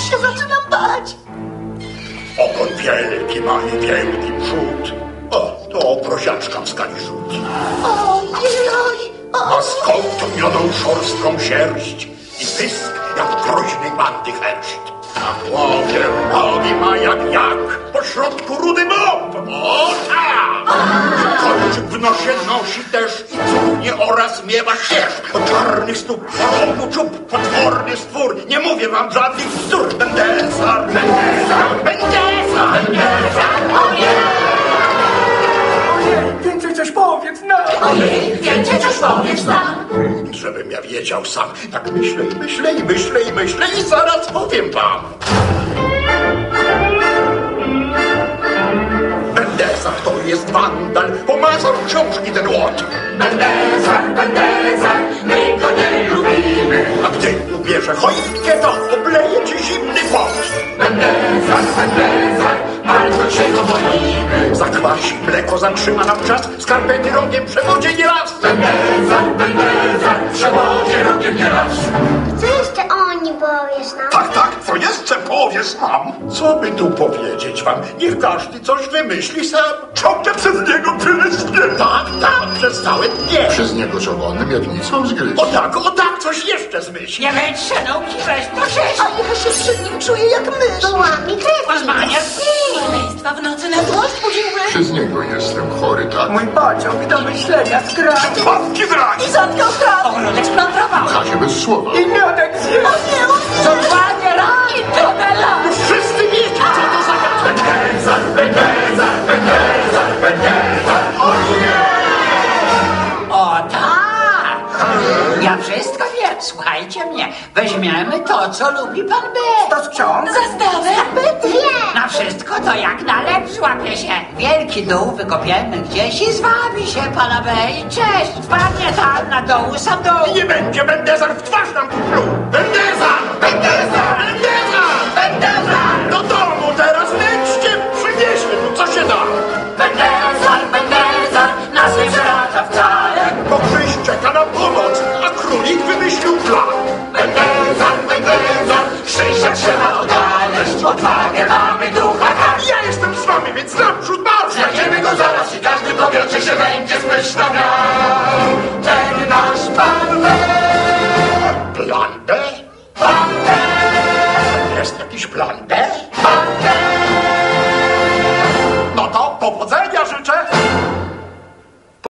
się zaczynam bać. Ogon wielki ma i wielki przód. O, to prosiaczka w skali rzut. Ojej! Ma skątonioną szorstką sierść i pysk jak groźnej bandy herszt. Na głowie rogi ma jak, po środku rudy mob. O tak! Kolczyk w nosie nosi też i cuchnie oraz miewa sierść. O czarnych stóp, po rogu czub, potworny stwór. Nie mówię wam żadnych bzdur. Bendezar, Bendezar, Bendezar, Bendezar, ojej! Więcej coś powiedz nam! Ojej, więcej coś powiedz nam! Żebym ja wiedział sam. Tak myślę i myślę i myślę i myślę i zaraz powiem wam. Bendezar to jest wandal, pomazał książki ten łot. Bendezar, my go nie lubimy. A gdy ubierze choinkę, to obleje ci zimny pot. Bendezar, bardzo się go boimy. Zakwasi mleko, zatrzyma nam czas, skarpety rogiem przewodzie nie las. Bendezar, przewodzie rogiem nie raz. Co jeszcze o nim powiesz nam? Tak, co jeszcze powiesz nam? Co by tu powiedzieć wam? Niech każdy coś wymyśli sam. Ciągle przez niego prysknie. Tak, przez całe dnie. Przez niego z ogonem jak nic mam zgryźć. O tak, coś jeszcze zmyśl. Nie wytrze nauki, weź to sześć. A ja się przy nim czuję jak mysz. Wołami krew. Pozmania maleństwa w nocy na dłość budziły. Przez niego jestem chory, tak. Mój pociąg do myślenia skracał. Babki zrani. I zatkał prawo. Ogródek splądrował. Kazie bez słowa. I miodek zjeść. Zodwanie raj, Donela. Już wszyscy wiecie, co to za gad. O tak! Ja wszystko wiem, słuchajcie mnie. Weźmiemy to, co lubi pan B. To z ksiąg? Zastawę. Nie. Na wszystko to jak należy łapie się. Wielki dół wykopiemy gdzieś i zwabi się pana B. I cześć, wpadnie tam na dołu sam dół. Nie będzie Bendezar w twarz nam tu pluł. Bendezar! Do domu teraz lećcie, przynieśmy tu co się da. Bendezar, nas nie przeracza wcale. Bo Krzyś czeka na pomoc, a królik wymyślił plan. Bendezar, Krzysia trzeba odnaleźć. Odwagę mamy ducha karz. Ja jestem z wami, więc naprzód marsz. Znajdziemy go zaraz i każdy powie, czy się będzie zmyślał.